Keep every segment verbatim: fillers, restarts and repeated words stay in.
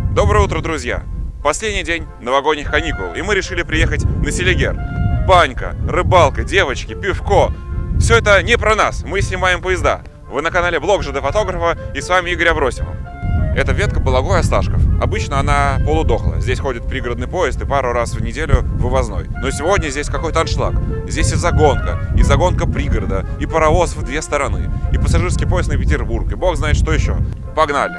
Доброе утро, друзья! Последний день новогодних каникул, и мы решили приехать на Селигер. Банька, рыбалка, девочки, пивко. Все это не про нас, мы снимаем поезда. Вы на канале Блог ЖД-фотографа, и с вами Игорь Абросимов. Это ветка Балагой-Осташков. Обычно она полудохла. Здесь ходит пригородный поезд и пару раз в неделю вывозной. Но сегодня здесь какой-то аншлаг. Здесь и загонка, и загонка пригорода, и паровоз в две стороны, и пассажирский поезд на Петербург, и бог знает что еще. Погнали!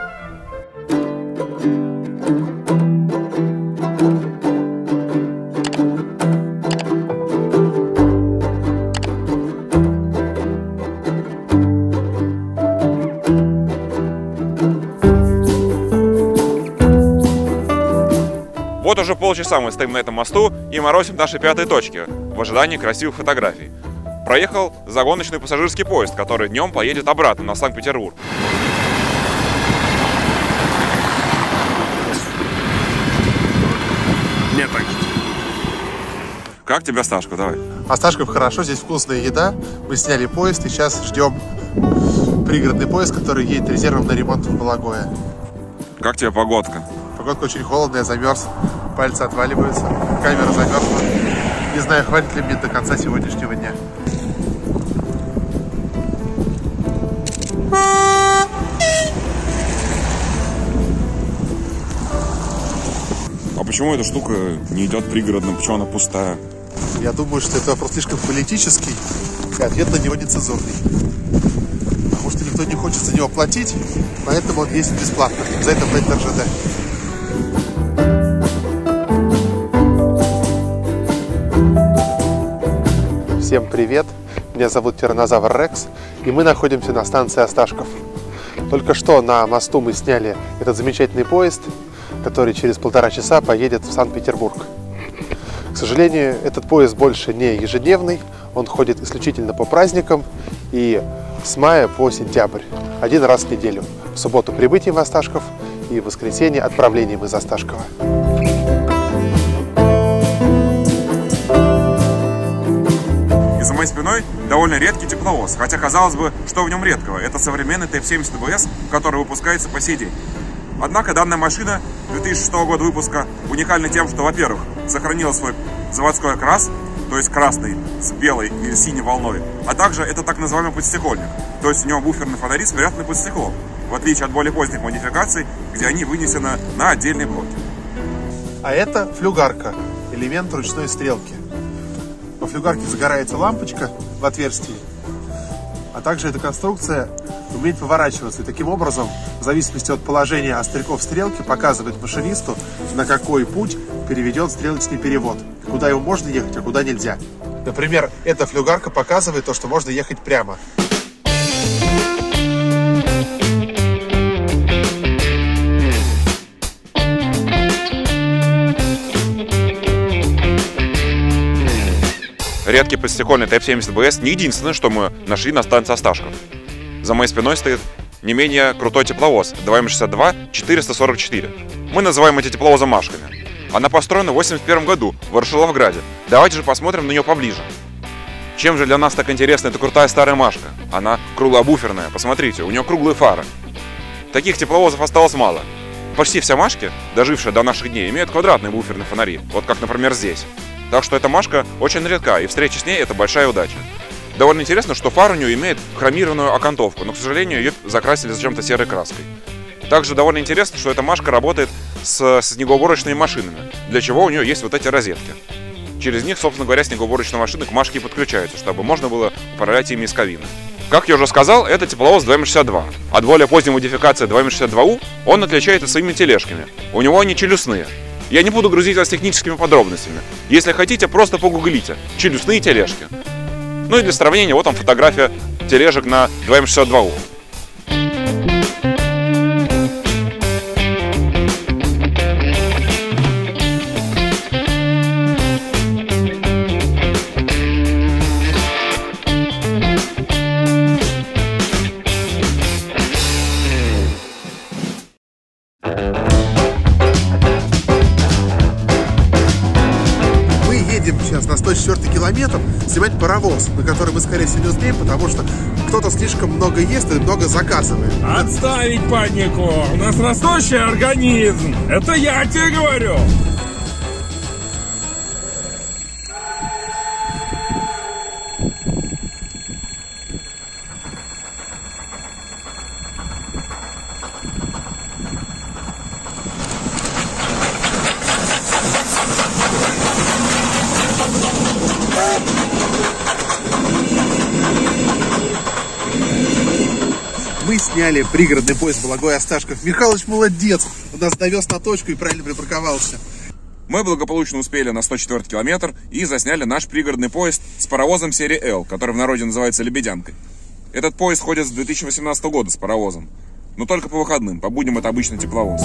Вот уже полчаса мы стоим на этом мосту и морозим наши пятые точки в ожидании красивых фотографий. Проехал загоночный пассажирский поезд, который днем поедет обратно на Санкт-Петербург. Нет, так. Как тебе Осташков? Давай. Осташков хорошо, здесь вкусная еда. Мы сняли поезд и сейчас ждем пригородный поезд, который едет резервом на ремонт в Балагое. Как тебе погодка? Погодка очень холодная, замерз, пальцы отваливаются, камера замерзла. Не знаю, хватит ли мне до конца сегодняшнего дня. А почему эта штука не идет пригородным? Почему она пустая? Я думаю, что это вопрос слишком политический, и ответ на него нецензурный. Потому что никто не хочет за него платить, поэтому он ездит бесплатно. За это платит эр жэ дэ. Всем привет! Меня зовут Тираннозавр Рекс, и мы находимся на станции Осташков. Только что на мосту мы сняли этот замечательный поезд, который через полтора часа поедет в Санкт-Петербург. К сожалению, этот поезд больше не ежедневный, он ходит исключительно по праздникам и с мая по сентябрь, один раз в неделю. В субботу прибытие в Осташков и в воскресенье отправлением из Осташкова. И за моей спиной довольно редкий тепловоз, хотя казалось бы, что в нем редкого. Это современный Т семьдесят бэ эс, который выпускается по сей день. Однако данная машина две тысячи шестого года выпуска уникальна тем, что, во-первых, сохранила свой заводской окрас, то есть красный с белой или синей волной, а также это так называемый подстекольник, то есть у него буферные фонари спрятаны под стеклом, в отличие от более поздних модификаций, где они вынесены на отдельные блоки. А это флюгарка, элемент ручной стрелки. Во флюгарке загорается лампочка в отверстии, а также эта конструкция умеет поворачиваться. И таким образом, в зависимости от положения остряков стрелки, показывает машинисту, на какой путь переведен стрелочный перевод. Куда его можно ехать, а куда нельзя. Например, эта флюгарка показывает то, что можно ехать прямо. Редкий подстекольный Т семьдесят бэ эс не единственное, что мы нашли на станции Осташков. За моей спиной стоит не менее крутой тепловоз два эм шестьдесят два четыреста сорок четыре. Мы называем эти тепловозы Машками. Она построена в восемьдесят первом году в Ворошиловграде. Давайте же посмотрим на нее поближе. Чем же для нас так интересна эта крутая старая Машка? Она круглобуферная, посмотрите, у нее круглые фары. Таких тепловозов осталось мало. Почти все Машки, дожившие до наших дней, имеют квадратные буферные фонари, вот как, например, здесь. Так что эта Машка очень редка, и встреча с ней – это большая удача. Довольно интересно, что фара у нее имеет хромированную окантовку, но, к сожалению, ее закрасили зачем-то серой краской. Также довольно интересно, что эта Машка работает с снегоуборочными машинами, для чего у нее есть вот эти розетки. Через них, собственно говоря, снегоуборочные машины к Машке и подключаются, чтобы можно было управлять ими из кабины. Как я уже сказал, это тепловоз два эм шестьдесят два. От более поздней модификации два эм шестьдесят два у он отличается своими тележками. У него они челюстные. Я не буду грузить вас техническими подробностями. Если хотите, просто погуглите. Челюстные тележки. Ну и для сравнения, вот там фотография тележек на два эм шестьдесят два у. Едем сейчас на сто четвёртую четвертый километр снимать паровоз, на который мы, скорее всего, не успеем, потому что кто-то слишком много ест и много заказывает. Отставить панику! У нас растущий организм! Это я тебе говорю! Мы сняли пригородный поезд Балагой-Осташков. Михалыч молодец! Он нас довез на точку и правильно припарковался. Мы благополучно успели на сто четвёртый километр и засняли наш пригородный поезд с паровозом серии L, который в народе называется «Лебедянкой». Этот поезд ходит с две тысячи восемнадцатого года с паровозом, но только по выходным, по будням это обычно тепловоз.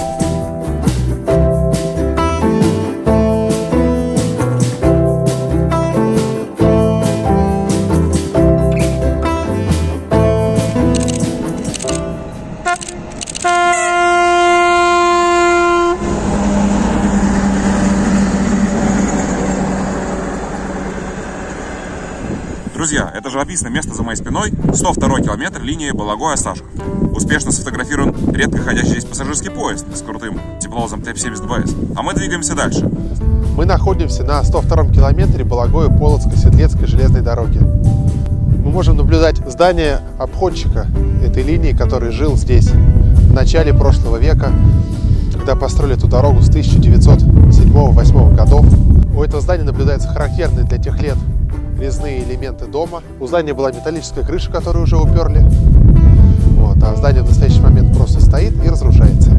Друзья, это живописное место за моей спиной, сто второй километр линии Балагой-Осташков. Успешно сфотографирован редко ходящий здесь пассажирский поезд с крутым тепловозом Т семьдесят бэ эс. А мы двигаемся дальше. Мы находимся на сто втором километре Балагой-Полоцко-Седлецкой железной дороги. Мы можем наблюдать здание обходчика этой линии, который жил здесь в начале прошлого века, когда построили эту дорогу с тысяча девятьсот седьмого — восьмого годов. У этого здания наблюдаются характерные для тех лет резные элементы дома. У здания была металлическая крыша, которую уже уперли. Вот, а здание в настоящий момент просто стоит и разрушается.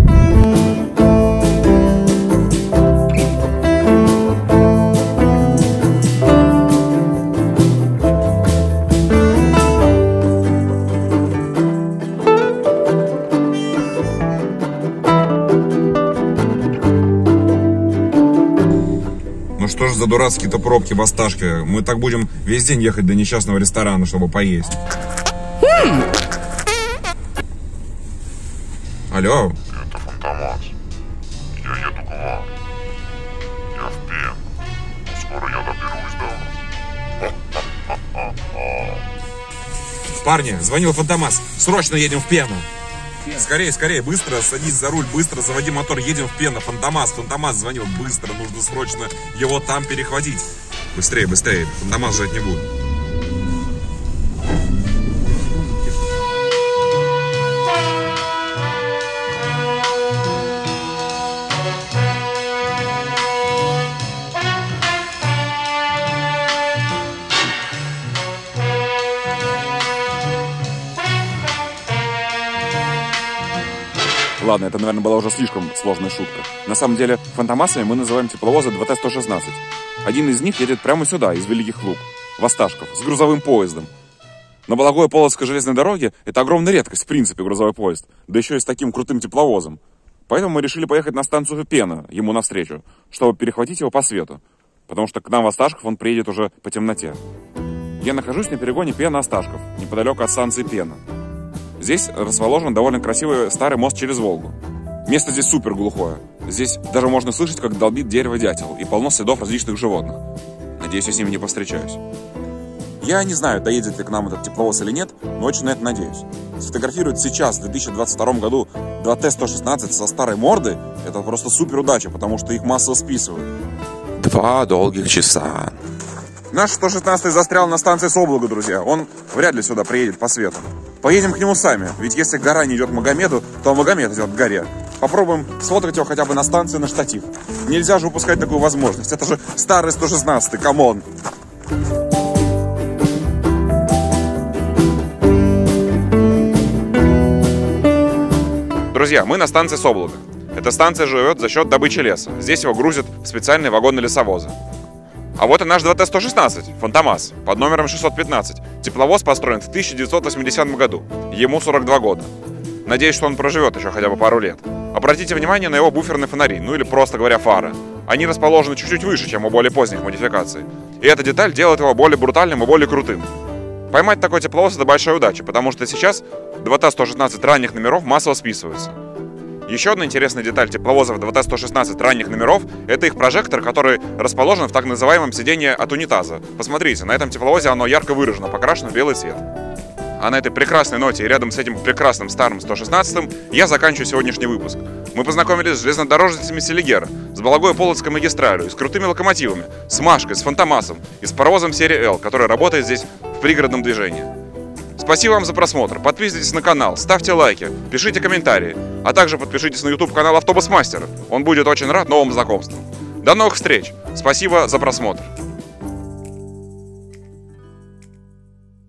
Что же за дурацкие-то пробки в Осташке? Мы так будем весь день ехать до несчастного ресторана, чтобы поесть. Mm. Алло. Это Фантомас. Я еду к вам. Я в Пен. Скоро я доберусь до вас. Парни, звонил Фантомас. Срочно едем в Пену. Скорее, скорее, быстро садись за руль, быстро заводи мотор, едем в Пено. Фантомас, Фантомас звонил, быстро, нужно срочно его там перехватить. Быстрее, быстрее, Фантомас ждать не будет. Ладно, это, наверное, была уже слишком сложная шутка. На самом деле, фантомасами мы называем тепловозы два Т сто шестнадцать. Один из них едет прямо сюда, из Великих Луг, в Осташков, с грузовым поездом. На Балагой-Полоцкой железной дороге это огромная редкость, в принципе, грузовой поезд, да еще и с таким крутым тепловозом. Поэтому мы решили поехать на станцию Пена, ему навстречу, чтобы перехватить его по свету, потому что к нам в Осташков он приедет уже по темноте. Я нахожусь на перегоне Пена-Осташков, неподалеку от станции Пена. Здесь расположен довольно красивый старый мост через Волгу. Место здесь супер глухое. Здесь даже можно слышать, как долбит дерево дятел, и полно следов различных животных. Надеюсь, я с ними не повстречаюсь. Я не знаю, доедет ли к нам этот тепловоз или нет, но очень на это надеюсь. Сфотографировать сейчас, в две тысячи двадцать втором году, два Т сто шестнадцать со старой мордой, это просто супер удача, потому что их массово списывают. Два долгих часа. Наш сто шестнадцатый застрял на станции Соблага, друзья. Он вряд ли сюда приедет по свету. Поедем к нему сами, ведь если гора не идет к Магомеду, то Магомед идет к горе. Попробуем сфоткать его хотя бы на станции на штатив. Нельзя же упускать такую возможность. Это же старый сто шестнадцатый, камон. Друзья, мы на станции Соблага. Эта станция живет за счет добычи леса. Здесь его грузят в специальные вагоны лесовоза. А вот и наш два Т сто шестнадцать, Фантомас, под номером шестьсот пятнадцать. Тепловоз построен в тысяча девятьсот восьмидесятом году. Ему сорок два года. Надеюсь, что он проживет еще хотя бы пару лет. Обратите внимание на его буферные фонари, ну или просто говоря фары. Они расположены чуть-чуть выше, чем у более поздних модификаций. И эта деталь делает его более брутальным и более крутым. Поймать такой тепловоз — это большая удача, потому что сейчас два Т сто шестнадцать ранних номеров массово списываются. Еще одна интересная деталь тепловозов ДВТ сто шестнадцать ранних номеров – это их прожектор, который расположен в так называемом сиденье от унитаза. Посмотрите, на этом тепловозе оно ярко выражено, покрашено в белый цвет. А на этой прекрасной ноте и рядом с этим прекрасным старым сто шестнадцатым я заканчиваю сегодняшний выпуск. Мы познакомились с железнодорожницами Селигера, с Балагой-Полоцкой магистралью, с крутыми локомотивами, с Машкой, с Фантомасом и с паровозом серии L, который работает здесь в пригородном движении. Спасибо вам за просмотр, подписывайтесь на канал, ставьте лайки, пишите комментарии, а также подпишитесь на YouTube-канал Автобус Мастер, он будет очень рад новым знакомствам. До новых встреч, спасибо за просмотр.